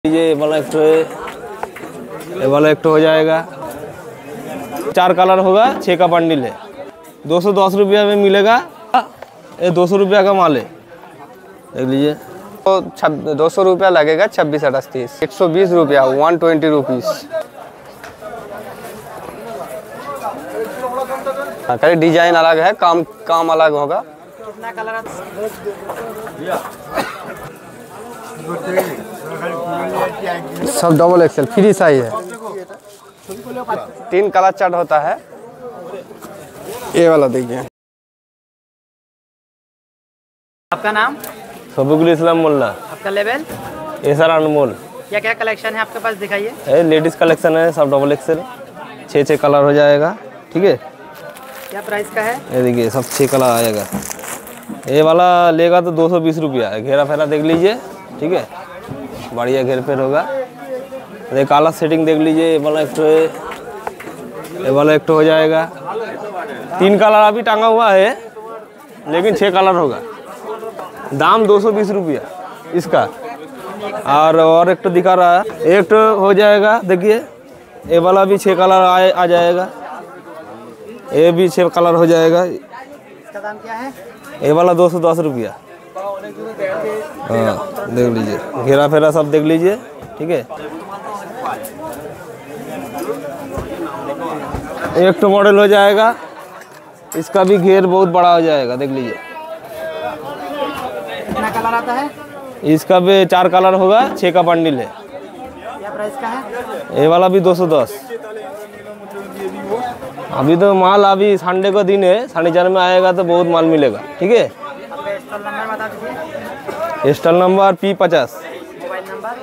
ये वाला एक हो जाएगा। 4 कलर होगा, 6 का बंडल है। 210 रुपया में मिलेगा। ये 200 रुपया का माल है, देख लीजिए। तो 200 रुपया लगेगा। 26 38 120 रुपया 120 रुपीज़। कहीं डिजाइन अलग है, काम अलग होगा। सब डबल एक्सेल फ्री साइज है। 3 कलर चार्ट होता है। ये वाला देखिए। आपका नाम? सबुल इस्लाम मोल्ला। आपका लेवल? सर अनमोल। क्या क्या कलेक्शन है आपके पास, दिखाइए। लेडीज कलेक्शन है, सब डबल एक्सेल। 6 कलर हो जाएगा, ठीक है। क्या प्राइस का है? ये देखिए, सब 6 कलर आएगा। ये वाला लेगा तो 220 रुपया। घेरा फेरा देख लीजिए, ठीक है। बढ़िया घेर फेर होगा। ये काला सेटिंग देख लीजिए। ये वाला एक हो जाएगा। 3 कलर अभी टांगा हुआ है, लेकिन 6 कलर होगा। दाम 220 रुपया इसका। और एक तो दिखा रहा है, एक तो हो जाएगा। देखिए, ये वाला भी 6 कलर आ जाएगा। ये भी 6 कलर हो जाएगा। इसका दाम क्या है? ये वाला 210 रुपया। हाँ, देख लीजिए, घेरा फेरा सब देख लीजिए, ठीक है। एक तो मॉडल हो जाएगा, इसका भी घेर बहुत बड़ा हो जाएगा, देख लीजिए। कितना कलर आता है? इसका भी 4 कलर होगा, 6 का बंडल है। क्या प्राइस का है? ये वाला भी 210। अभी तो माल, अभी संडे का दिन है, शनिवार में आएगा तो बहुत माल मिलेगा, ठीक है। आपका स्टॉल नंबर बता दीजिए। Stall number P50। Mobile number?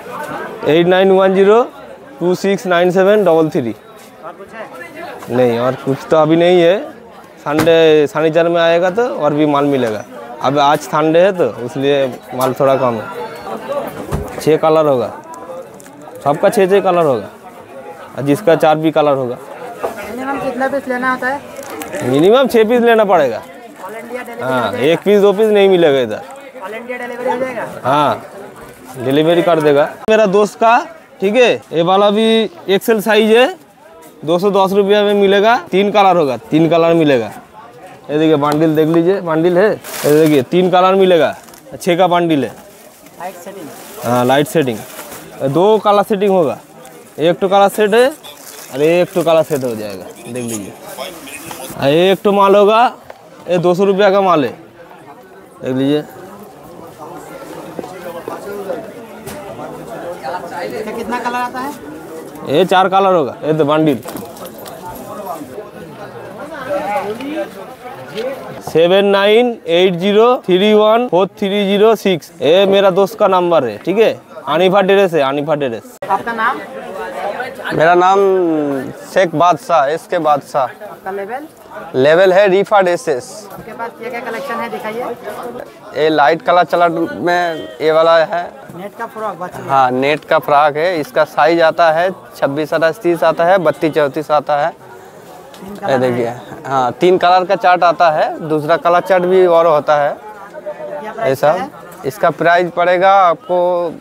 8910269733। और कुछ है? नहीं, और कुछ तो अभी नहीं है। शनिवार में आएगा तो और भी माल मिलेगा। अब आज संडे है तो इसलिए माल थोड़ा कम है। 6 कलर होगा, सबका 6 कलर होगा, और जिसका 4 भी कलर होगा। मिनिमम कितना पीस लेना होता है? मिनिमम 6 पीस लेना पड़ेगा। All India delivery? हाँ, 1 पीस 2 पीस नहीं मिलेगा इधर। ऑल इंडिया डिलीवरी हो जाएगा? हाँ, डिलीवरी कर देगा मेरा दोस्त का, ठीक है। ये वाला भी एक्सेल साइज है, 210 रुपया में मिलेगा। 3 कलर होगा, 3 कलर मिलेगा। ये देखिए, बंडल देख लीजिए, बंडल है। ये देखिए, 3 कलर मिलेगा, 6 का बंडल है। Light setting? हाँ, लाइट सेटिंग। 2 कलर सेटिंग होगा। एक तो कलर सेट है और एक तो कलर सेट हो जाएगा, देख लीजिए। एक तो माल होगा, ये 200 रुपया का माल है, देख लीजिए। कितना कलर आता है? ये 4 कलर होगा। ये तो बंडल 7980314306। ये मेरा दोस्त का नंबर है, ठीक है। अनीफा ड्रेस है, अनीफा ड्रेस। आपका नाम? मेरा नाम शेख बादशाह, इसके बादशाह। आपका लेवल? लेवल है रिफाड एसएस। आपके पास क्या क्या कलेक्शन है, दिखाइए। ये लाइट कलर चला में ये वाला है। नेट का फ्रॉक बच्चों? हाँ, नेट का फ्रॉक है। इसका साइज आता है 26 30 आता है, 32 34 आता है। ये देखिए, हाँ, 3 कलर का चार्ट आता है। दूसरा कलर चार्ट भी और होता है। ऐसा इसका प्राइस पड़ेगा आपको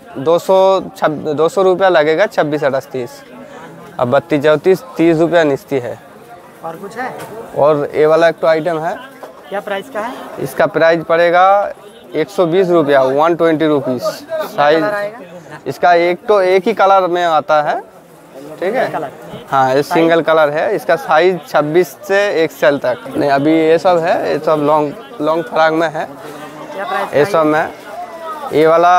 200 रुपया लगेगा। 26 38 अब 32 34 30 रुपया निश्चित है। और कुछ है? और ये वाला एक तो आइटम है। क्या प्राइस का है? इसका प्राइस पड़ेगा 120 रुपया 120 रुपीज़। साइज इसका एक ही कलर में आता है, ठीक है। हाँ, ये सिंगल कलर है। इसका साइज 26 से XL तक। नहीं, अभी ये सब है, ये सब लॉन्ग फ्रॉक में है। क्या प्राइस? ये सब में ये वाला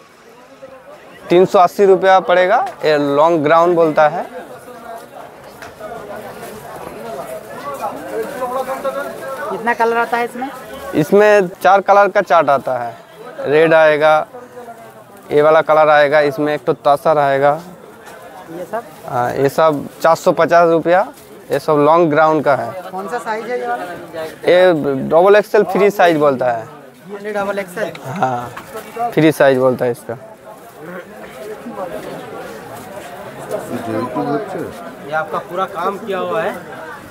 380 रुपया पड़ेगा। ये लॉन्ग ग्राउंड बोलता है। कितना कलर आता है इसमें? इसमें 4 कलर का चार्ट आता है। रेड आएगा, ये वाला कलर आएगा, इसमें एक तो तासर आएगा। ये सब? हाँ, ये सब 450 रुपया। ये सब लॉन्ग ग्राउंड का है। कौन सा साइज है ये वाला? ये डबल एक्सेल फ्री साइज बोलता है। ये डबल एक्सेल? हाँ, फ्री साइज बोलता है इसका। ये आपका पूरा काम किया हुआ है।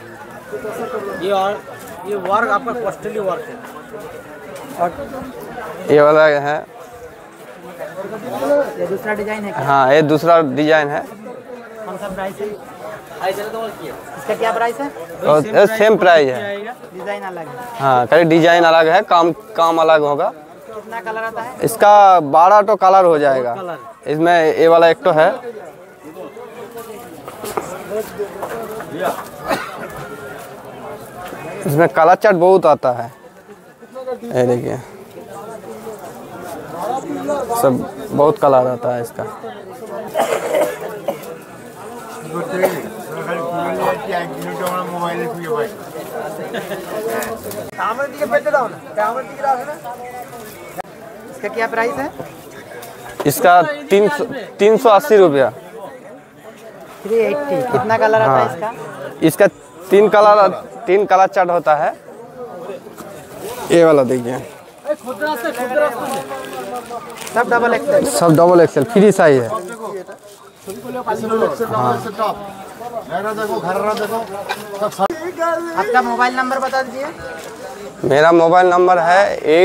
ये वर्क आपका कॉस्टली वर्क है। ये वाला है ये दूसरा डिजाइन है क्या? हाँ, ये दूसरा डिजाइन है कौन सा प्राइस है? इसका क्या प्राइस है? और सेम प्राइस है। डिजाइन अलग है। हाँ, खाली डिजाइन अलग है, काम अलग होगा। कितना कलर आता है? इसका 12 तो कलर हो जाएगा। इसमें ये वाला एक तो है, इसमें कलर चार्ट बहुत आता है। ये देखिए, सब बहुत कलर आता है इसका। इसका क्या प्राइस है? इसका 380 रुपया। 380। कितना कलर आता है हाँ। इसका? इसका 3 कलर चार्ट होता है। ये वाला देखिए, सब डबल एक्सेल। सब डबल एक्सेल फ्री साइज है। आपका मोबाइल नंबर बता दीजिए। मेरा मोबाइल नंबर है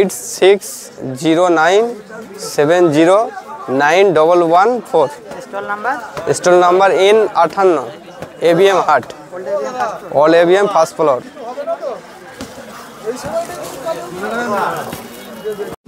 8609709114। Stall number? Stall number N58, ABM हाट, ऑल ABM फर्स्ट फ्लोर।